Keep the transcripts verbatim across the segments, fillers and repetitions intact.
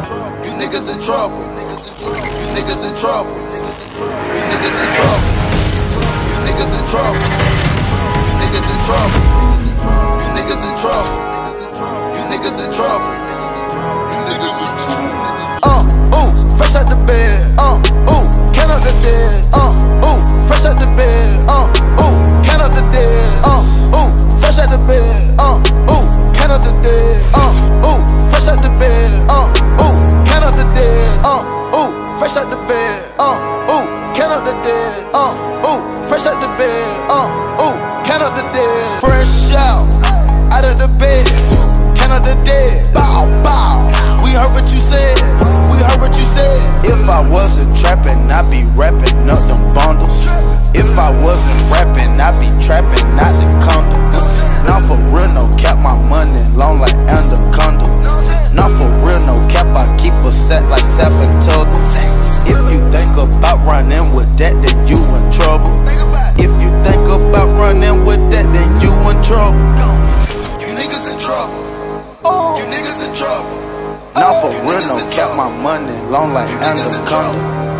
You niggas in trouble. You niggas in trouble. You niggas in trouble. You niggas in trouble. You niggas in trouble. You niggas in trouble. You niggas in trouble. You niggas in trouble. Uh, ooh, fresh out the bed. Uh, ooh, count up the dead. Uh, ooh, fresh out the bed. Uh, ooh, count up the dead. Uh, ooh, fresh out the bed. Uh, ooh, count up the dead. Uh, ooh, fresh out the bed. Uh, ooh, count up the dead. Uh, ooh, fresh out the bed. Uh, ooh, count up the dead. Uh, ooh, fresh out the bed. Uh, ooh, count up the dead. Fresh out, out of the bed. Count up the dead. Bow, bow. We heard what you said. We heard what you said. If I wasn't trapping, I'd be rapping up them bundles. If I wasn't rapping, I'd be trapping out the condo. Now for real, no cap, my money long like anaconda. Now for real, no cap, I keep a set like Sapatoga. If you think about running with that, then you in trouble. If you think about running with that, then you in trouble. You niggas in trouble. You niggas in trouble. Now for real, no cap, my money long like anaconda.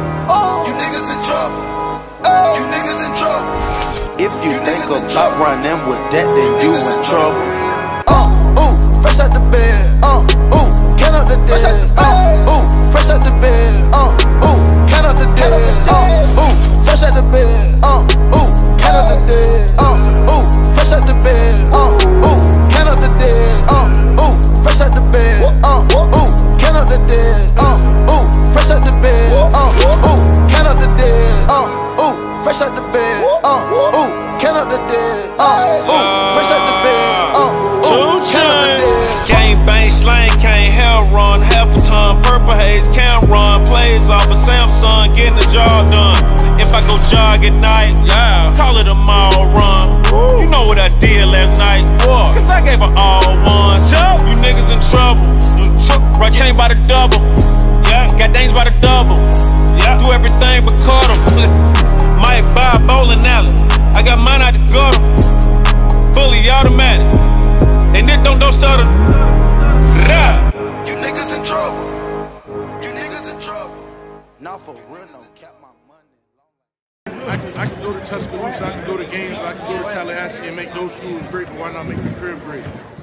You niggas in trouble. You niggas in trouble. If you think about running with that, then you in trouble. Uh, ooh, fresh out the bed. Uh, ooh, count up the dead. Uh, ooh, fresh out the bed. Uh, ooh, count up the dead. Uh, ooh, fresh out the bed. Uh, ooh, count up the dead. Uh, ooh, fresh out the bed. Uh, ooh, count up the dead. Uh, ooh, fresh out the bed. Uh, ooh, count up the dead. Uh, ooh, fresh out the bed. Uh, ooh, count up the dead. Uh, ooh, fresh out the bed. Uh, ooh, count up the dead. Uh, ooh, fresh out the bed. Uh, ooh, count up the dead. Gang bang slang, can't hell run. Half a ton, purple haze, can't run. Plays off a Samsung, getting the job done. If I go jog at night, yeah, call it a mile run. Woo. You know what I did last night, what? Cause I gave her all one. You niggas in trouble. Right chain by the double. Yeah, got things by the double. Yeah, do everything but cut them. Might buy a bowling alley. I got mine out the gutter. Fully automatic. And it don't don't stutter. Rah. You niggas in trouble. You niggas in trouble. Now for real, no cap, my money. I can, I can go to Tuscaloosa, I can go to Gainesville, I can go to Tallahassee and make those schools great, but why not make the crib great?